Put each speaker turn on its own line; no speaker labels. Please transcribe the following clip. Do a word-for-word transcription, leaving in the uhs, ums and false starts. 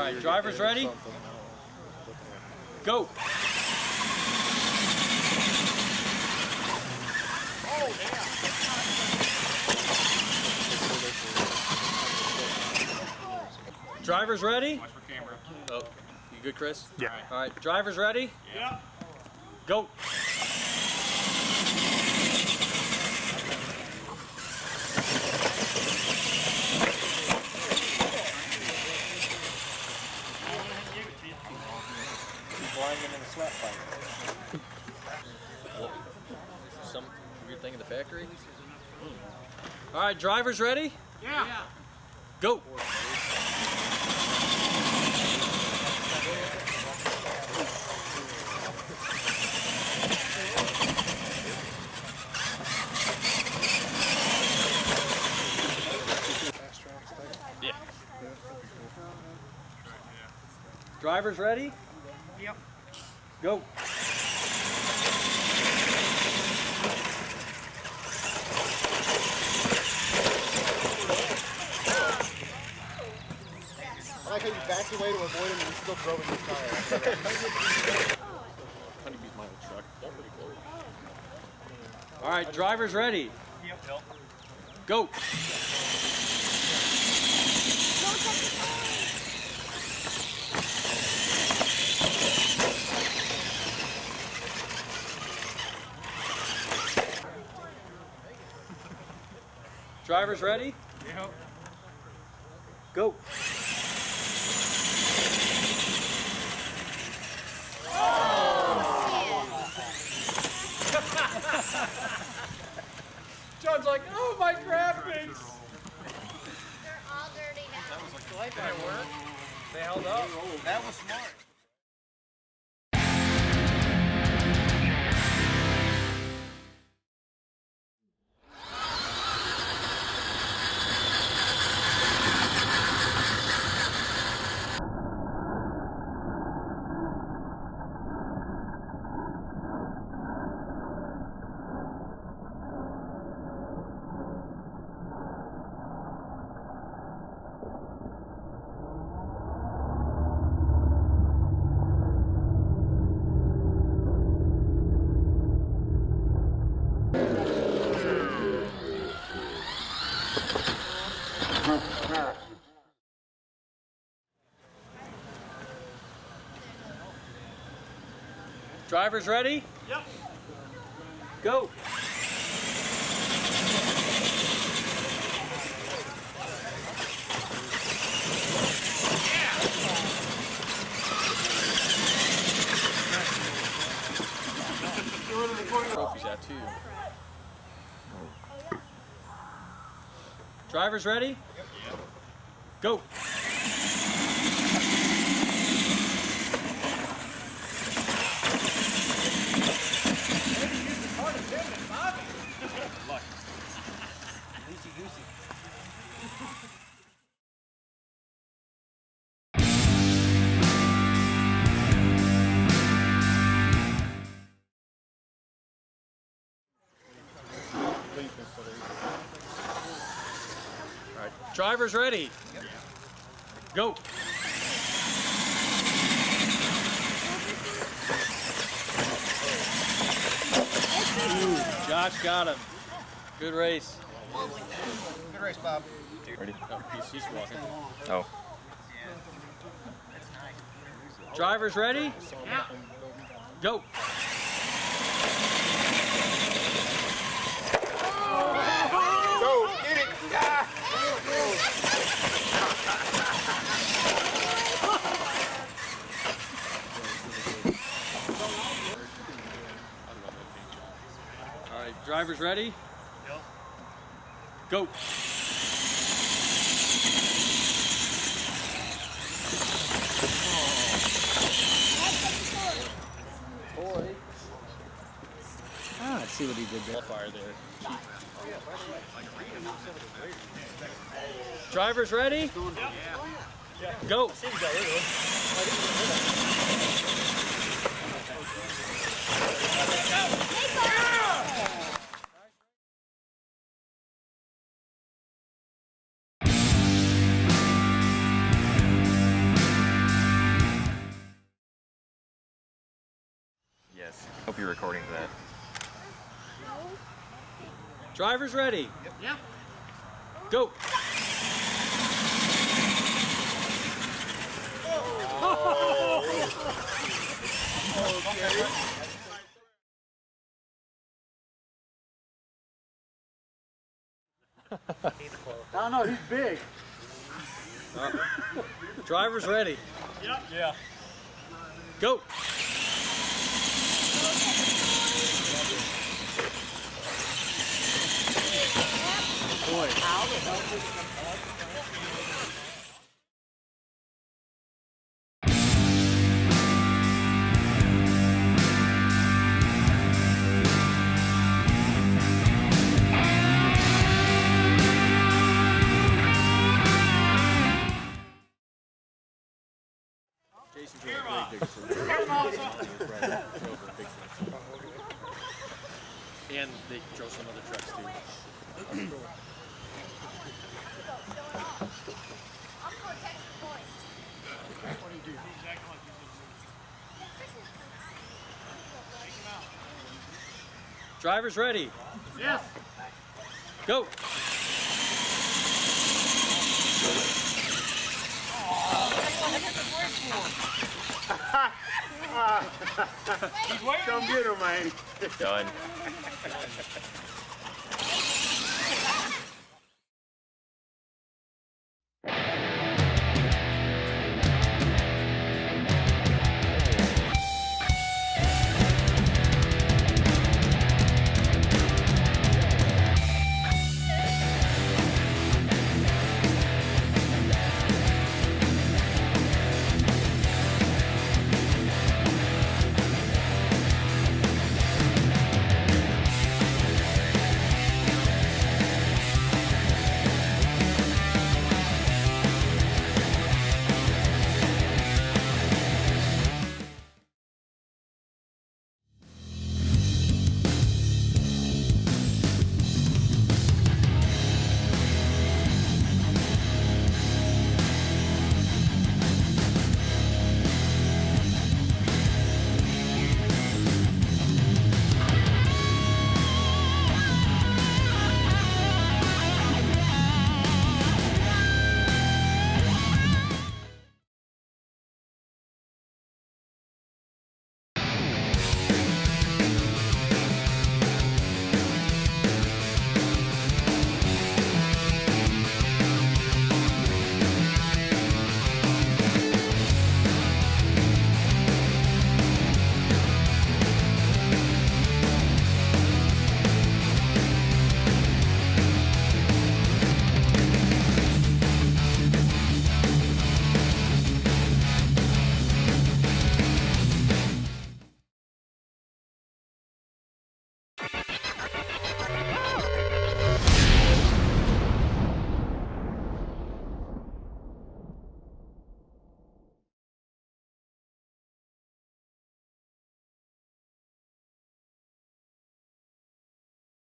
right, drivers ready? Go!
Oh, yeah.
Drivers ready?
Watch for camera.
Oh, you good, Chris?
Yeah.
All right, drivers ready?
Yeah.
Go!
Blinding in the slap fight.
Some weird thing in the factory? All right, drivers ready?
Yeah. yeah.
Go! Yeah. Drivers ready?
Yep.
Go!
I like how you backed away to avoid him and you still drove in your tire.
Honeybee's my old truck. They're pretty close. All right, drivers ready?
Yep. Yep.
Go! Drivers ready?
Yep.
Go! John's like, oh, my graphics!
They're all dirty now.
That was like the light that work. They held up.
That was smart.
Drivers ready?
Yep.
Go! Trophies out too. Drivers ready?
Yep.
Go! All right, drivers ready? Yep. Go! Ooh, Josh got him. Good race.
Good race, Bob.
Ready? Oh, he's, he's walking.
Oh.
Drivers ready?
Yeah.
Go!
Go, get it! Yeah.
All right, drivers ready?
Yep.
Go! Boy. Ah, let's see what he did there. Fire there. Drivers ready?
Yeah.
Go!
Hope you're recording that.
Drivers ready.
Yeah.
Go.
I don't know, he's big.
Uh, drivers ready.
Yeah. Yeah.
Go. Boy. Jason's really big digger, so and they drove some other trucks too. Drivers ready.
Yes.
Go.
Come get him, man.
Done.